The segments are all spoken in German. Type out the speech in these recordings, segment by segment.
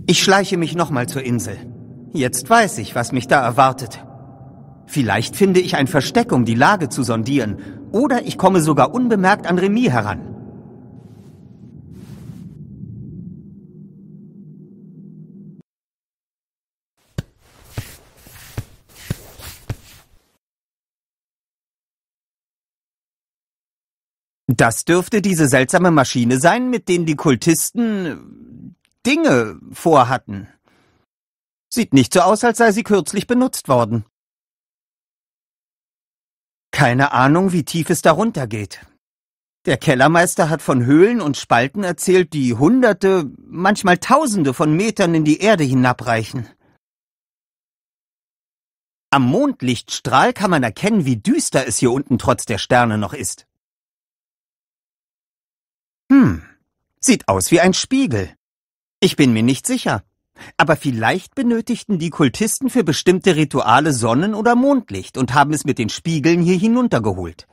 Ich schleiche mich nochmal zur Insel. Jetzt weiß ich, was mich da erwartet. Vielleicht finde ich ein Versteck, um die Lage zu sondieren. Oder ich komme sogar unbemerkt an Remy heran. Das dürfte diese seltsame Maschine sein, mit denen die Kultisten Dinge vorhatten. Sieht nicht so aus, als sei sie kürzlich benutzt worden. Keine Ahnung, wie tief es darunter geht. Der Kellermeister hat von Höhlen und Spalten erzählt, die Hunderte, manchmal Tausende von Metern in die Erde hinabreichen. Am Mondlichtstrahl kann man erkennen, wie düster es hier unten trotz der Sterne noch ist. Sieht aus wie ein Spiegel. Ich bin mir nicht sicher. Aber vielleicht benötigten die Kultisten für bestimmte Rituale Sonnen- oder Mondlicht und haben es mit den Spiegeln hier hinuntergeholt.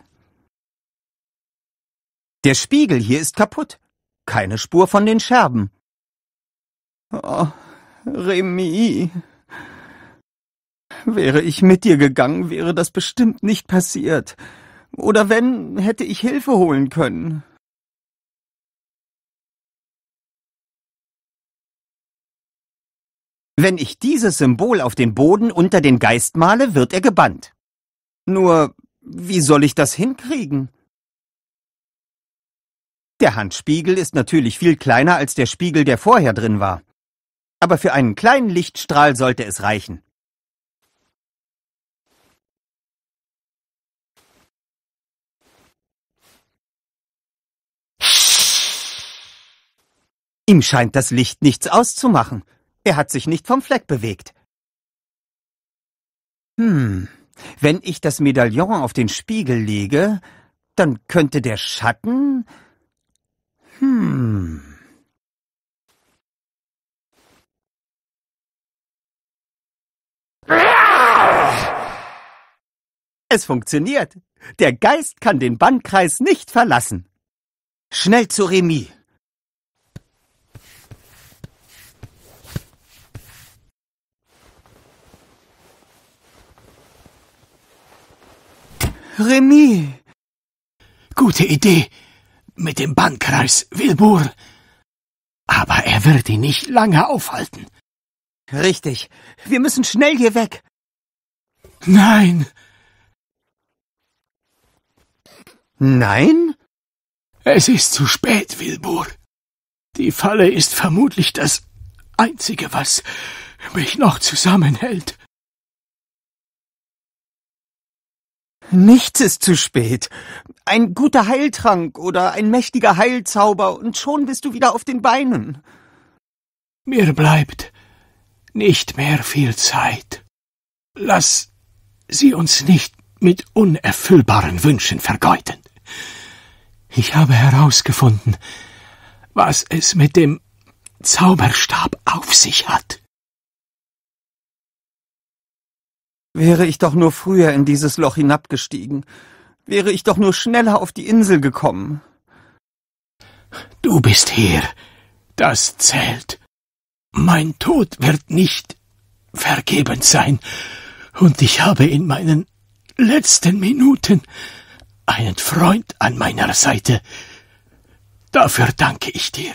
Der Spiegel hier ist kaputt. Keine Spur von den Scherben. Oh, Remy. Wäre ich mit dir gegangen, wäre das bestimmt nicht passiert. Oder wenn, hätte ich Hilfe holen können. Wenn ich dieses Symbol auf den Boden unter den Geist male, wird er gebannt. Nur, wie soll ich das hinkriegen? Der Handspiegel ist natürlich viel kleiner als der Spiegel, der vorher drin war. Aber für einen kleinen Lichtstrahl sollte es reichen. Ihm scheint das Licht nichts auszumachen. Er hat sich nicht vom Fleck bewegt. Wenn ich das Medaillon auf den Spiegel lege, dann könnte der Schatten... Es funktioniert. Der Geist kann den Bannkreis nicht verlassen. Schnell zu Remy. Remy! Gute Idee mit dem Bannkreis, Wilbur. Aber er wird ihn nicht lange aufhalten. Richtig. Wir müssen schnell hier weg. Nein. Nein? Es ist zu spät, Wilbur. Die Falle ist vermutlich das Einzige, was mich noch zusammenhält. Nichts ist zu spät. Ein guter Heiltrank oder ein mächtiger Heilzauber und schon bist du wieder auf den Beinen. Mir bleibt nicht mehr viel Zeit. Lass sie uns nicht mit unerfüllbaren Wünschen vergeuden. Ich habe herausgefunden, was es mit dem Zauberstab auf sich hat. Wäre ich doch nur früher in dieses Loch hinabgestiegen. Wäre ich doch nur schneller auf die Insel gekommen. Du bist hier. Das zählt. Mein Tod wird nicht vergebens sein. Und ich habe in meinen letzten Minuten einen Freund an meiner Seite. Dafür danke ich dir.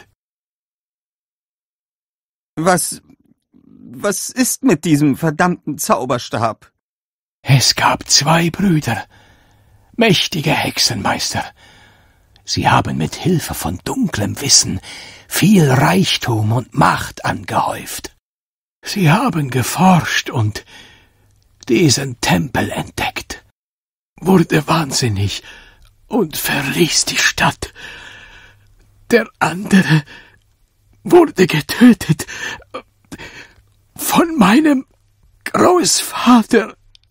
Was ist mit diesem verdammten Zauberstab? Es gab 2 Brüder, mächtige Hexenmeister. Sie haben mit Hilfe von dunklem Wissen viel Reichtum und Macht angehäuft. Sie haben geforscht und diesen Tempel entdeckt, wurde wahnsinnig und verließ die Stadt. Der andere wurde getötet von meinem Großvater.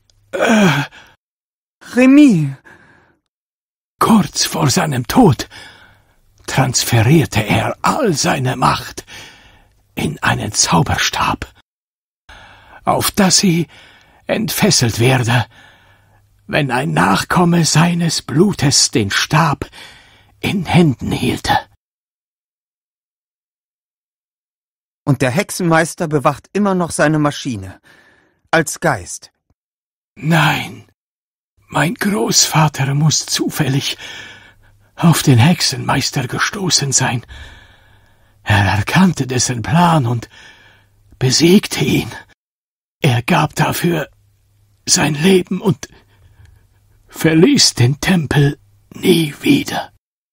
Remy! Kurz vor seinem Tod transferierte er all seine Macht in einen Zauberstab, auf dass sie entfesselt werde, wenn ein Nachkomme seines Blutes den Stab in Händen hielte. Und der Hexenmeister bewacht immer noch seine Maschine. Als Geist. Nein, mein Großvater muss zufällig auf den Hexenmeister gestoßen sein. Er erkannte dessen Plan und besiegte ihn. Er gab dafür sein Leben und verließ den Tempel nie wieder.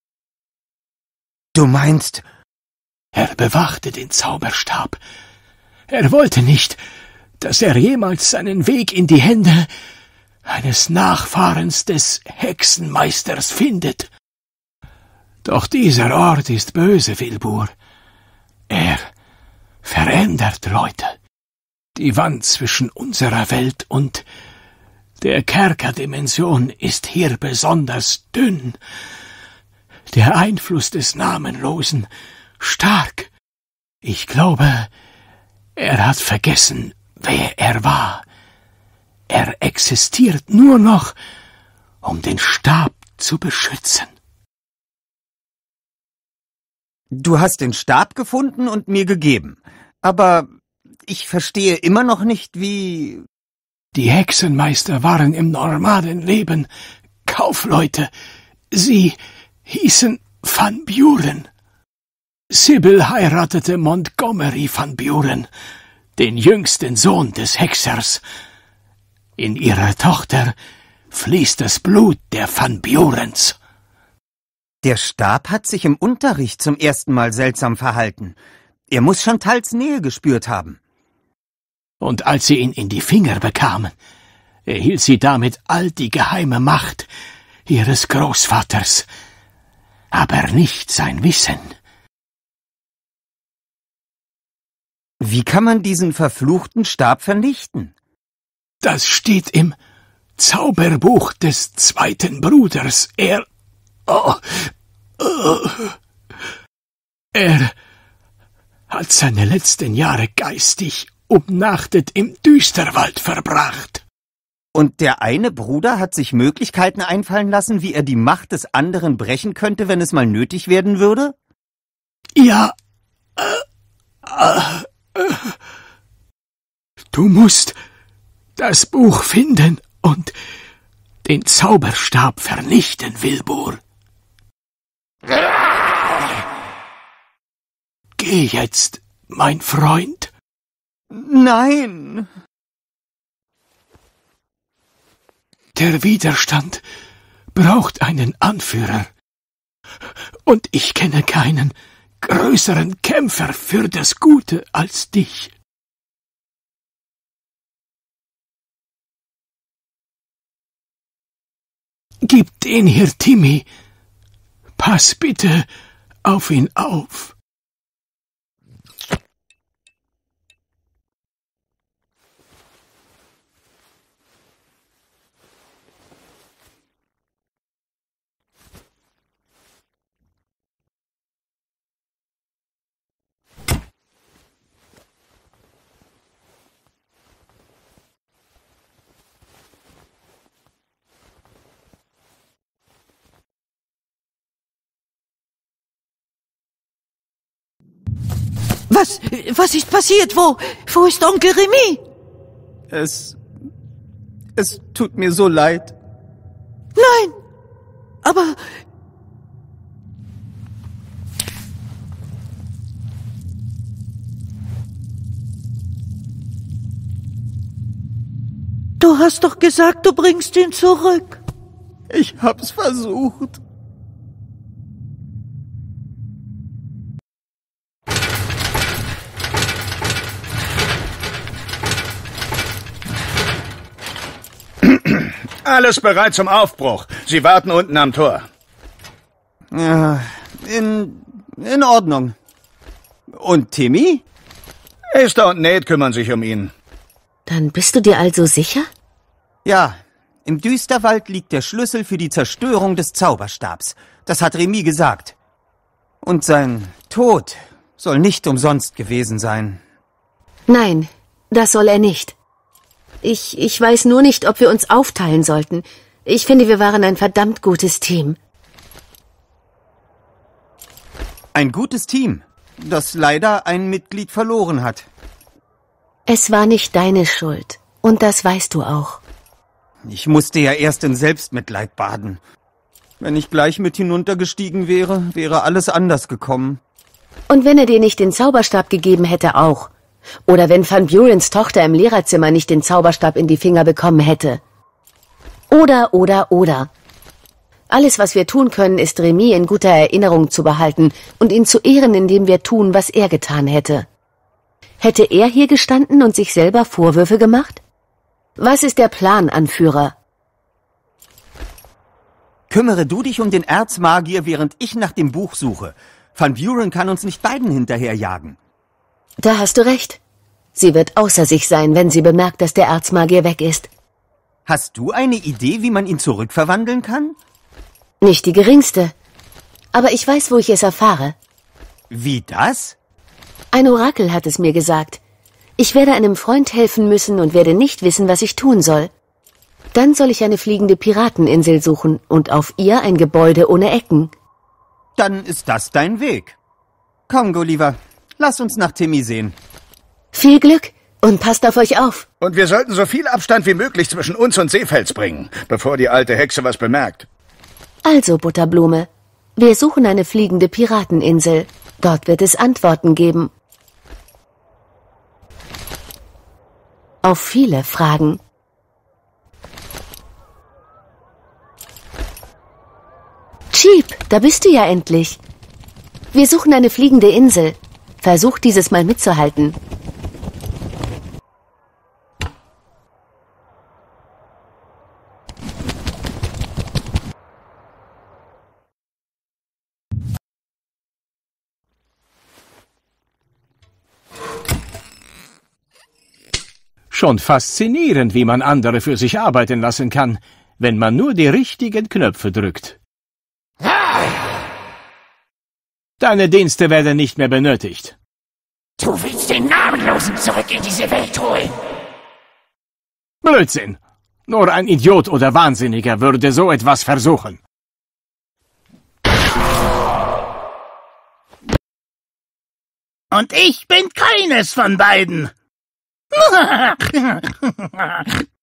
Du meinst? Er bewachte den Zauberstab. Er wollte nicht, dass er jemals seinen Weg in die Hände eines Nachfahrens des Hexenmeisters findet. Doch dieser Ort ist böse, Wilbur. Er verändert Leute. Die Wand zwischen unserer Welt und der Kerkerdimension ist hier besonders dünn. Der Einfluss des Namenlosen stark. Ich glaube, er hat vergessen, wer er war. Er existiert nur noch, um den Stab zu beschützen. Du hast den Stab gefunden und mir gegeben. Aber ich verstehe immer noch nicht, wie... Die Hexenmeister waren im normalen Leben Kaufleute. Sie hießen Van Buren. Sybil heiratete Montgomery Van Buren, den jüngsten Sohn des Hexers. In ihrer Tochter fließt das Blut der Van Burens. Der Stab hat sich im Unterricht zum ersten Mal seltsam verhalten. Er muss Chantals Nähe gespürt haben. Und als sie ihn in die Finger bekamen, erhielt sie damit all die geheime Macht ihres Großvaters, aber nicht sein Wissen. Wie kann man diesen verfluchten Stab vernichten? Das steht im Zauberbuch des zweiten Bruders. Er hat seine letzten Jahre geistig umnachtet im Düsterwald verbracht. Und der eine Bruder hat sich Möglichkeiten einfallen lassen, wie er die Macht des anderen brechen könnte, wenn es mal nötig werden würde? Ja, du musst das Buch finden und den Zauberstab vernichten, Wilbur. Geh jetzt, mein Freund. Nein! Der Widerstand braucht einen Anführer. Und ich kenne keinen größeren Kämpfer für das Gute als dich. Gib den hier Timmy. Pass bitte auf ihn auf. Was ist passiert? Wo ist Onkel Remy? Es tut mir so leid. Nein, aber... Du hast doch gesagt, du bringst ihn zurück. Ich hab's versucht. Alles bereit zum Aufbruch. Sie warten unten am Tor. Ja, in Ordnung. Und Timmy? Esther und Nate kümmern sich um ihn. Dann bist du dir also sicher? Ja, im Düsterwald liegt der Schlüssel für die Zerstörung des Zauberstabs. Das hat Remy gesagt. Und sein Tod soll nicht umsonst gewesen sein. Nein, das soll er nicht. Ich weiß nur nicht, ob wir uns aufteilen sollten. Ich finde, wir waren ein verdammt gutes Team. Ein gutes Team. das leider ein Mitglied verloren hat. Es war nicht deine Schuld. Und das weißt du auch. Ich musste ja erst in Selbstmitleid baden. Wenn ich gleich mit hinuntergestiegen wäre, wäre alles anders gekommen. Und wenn er dir nicht den Zauberstab gegeben hätte, auch. Oder wenn Van Burens Tochter im Lehrerzimmer nicht den Zauberstab in die Finger bekommen hätte. Oder. Alles, was wir tun können, ist Remy in guter Erinnerung zu behalten und ihn zu ehren, indem wir tun, was er getan hätte. Hätte er hier gestanden und sich selber Vorwürfe gemacht? Was ist der Plan, Anführer? Kümmere du dich um den Erzmagier, während ich nach dem Buch suche. Van Buren kann uns nicht beiden hinterherjagen. Da hast du recht. Sie wird außer sich sein, wenn sie bemerkt, dass der Erzmagier weg ist. Hast du eine Idee, wie man ihn zurückverwandeln kann? Nicht die geringste. Aber ich weiß, wo ich es erfahre. Wie das? Ein Orakel hat es mir gesagt. Ich werde einem Freund helfen müssen und werde nicht wissen, was ich tun soll. Dann soll ich eine fliegende Pirateninsel suchen und auf ihr ein Gebäude ohne Ecken. Dann ist das dein Weg. Komm, Gulliver, lass uns nach Timmy sehen. Viel Glück und passt auf euch auf. Und wir sollten so viel Abstand wie möglich zwischen uns und Seefels bringen, bevor die alte Hexe was bemerkt. Also, Butterblume, wir suchen eine fliegende Pirateninsel. Dort wird es Antworten geben. Auf viele Fragen. Cheap, da bist du ja endlich. Wir suchen eine fliegende Insel. Versuch dieses Mal mitzuhalten. Schon faszinierend, wie man andere für sich arbeiten lassen kann, wenn man nur die richtigen Knöpfe drückt. Deine Dienste werden nicht mehr benötigt. Du willst den Namenlosen zurück in diese Welt holen? Blödsinn! Nur ein Idiot oder Wahnsinniger würde so etwas versuchen. Und ich bin keines von beiden.